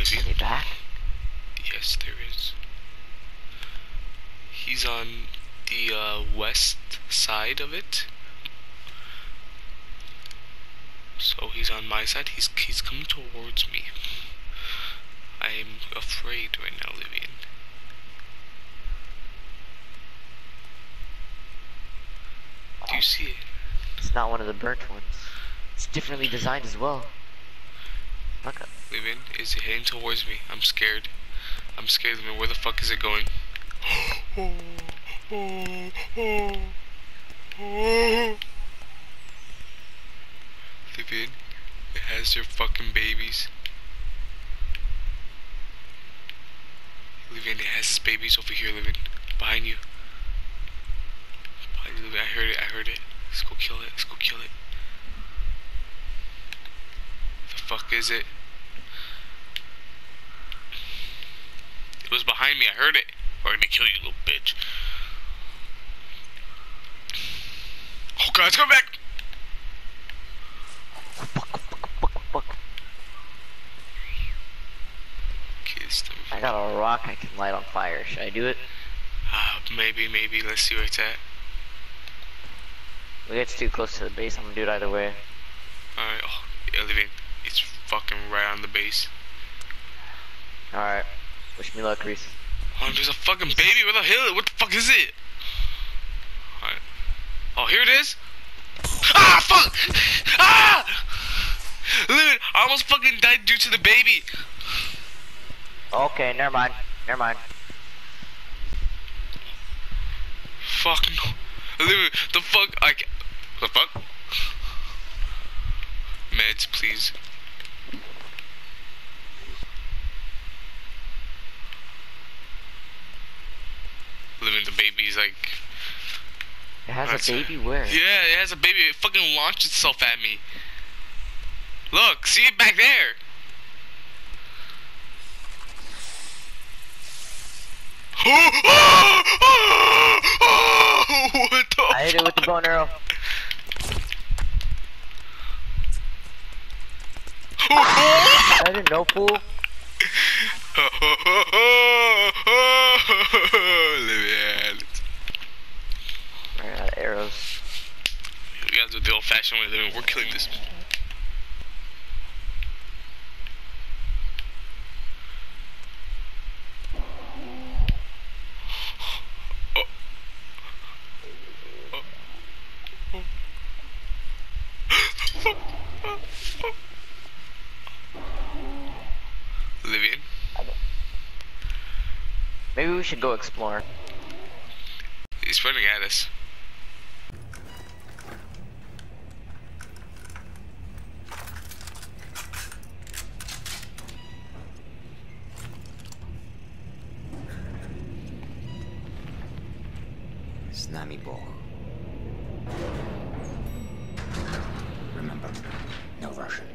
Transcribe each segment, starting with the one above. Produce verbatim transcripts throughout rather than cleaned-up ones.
Olivia. Is he back? Yes, there is. He's on the uh, west side of it. So he's on my side. He's he's coming towards me. I am afraid right now, Livian. Do you see it? It's not one of the burnt ones. It's differently designed as well. Look up. Livian, is it heading towards me? I'm scared. I'm scared, Livian. Where the fuck is it going? Oh, oh, oh, oh. Livian, it has your fucking babies. Livian, it has his babies over here, Livian. Behind you. Behind you, Livian. I heard it, I heard it. Let's go kill it, let's go kill it. The fuck is it? It was behind me, I heard it. We're gonna kill you, little bitch. Oh god, it's coming back! Kissed him. I got a rock I can light on fire. Should I do it? Uh, maybe, maybe. Let's see where it's at. If it gets too close to the base, I'm gonna do it either way. Alright, oh, yeah, Livian. It's fucking right on the base. Alright. Wish me luck, Reese. Oh, there's a fucking baby. Where the hell? What the fuck is it? Alright. Oh, here it is. Ah, fuck! Ah! Livian, I almost fucking died due to the baby. Okay, never mind. Never mind. Fucking. Livian, the fuck? I ca- The fuck? Meds, please. Living the baby's like. It has That's a baby where? Yeah, it has a baby. It fucking launched itself at me. Look, see it back there. What the I hit it with the bow and arrow. I didn't know, fool. Livian. Ran out of arrows. We gotta do the old fashioned way, Livian. We're killing this. Oh. Oh. Livian. Maybe we should go explore. He's running at us. Z nami Bóg. Remember, no Russian.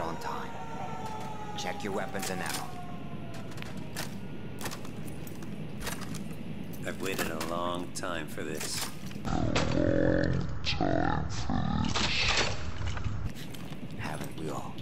on time. Check your weapons and ammo. I've waited a long time for this. Haven't we all?